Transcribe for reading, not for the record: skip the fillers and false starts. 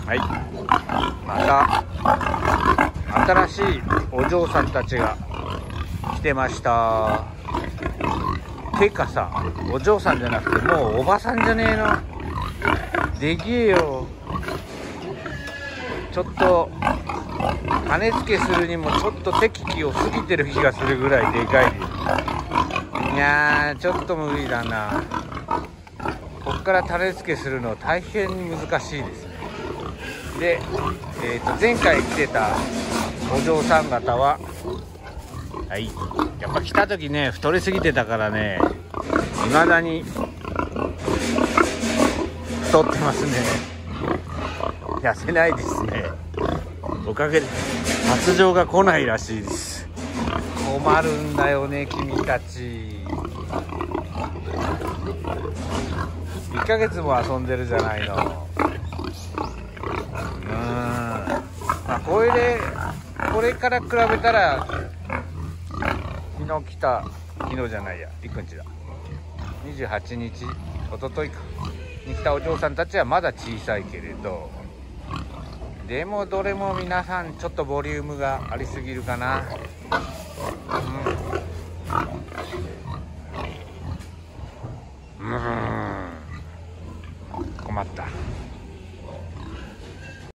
はい、また新しいお嬢さんたちが来てました。てかさ、お嬢さんじゃなくてもうおばさんじゃねえの。できえよ。ちょっと羽付けするにもちょっと適期を過ぎてる気がするぐらいでかい。いやー、ちょっと無理だな。こっから種付けするの大変難しいですね。で、前回来てたお嬢さん方は、はい、やっぱ来た時ね太りすぎてたからね、未だに太ってますね。痩せないですね。おかげで発情が来ないらしいです。困るんだよね君たち。1ヶ月も遊んでるじゃないの。まあこれから比べたら昨日じゃないや、いくんちだ、28日一昨日かに来たお嬢さんたちはまだ小さいけれど、でもどれも皆さんちょっとボリュームがありすぎるかな。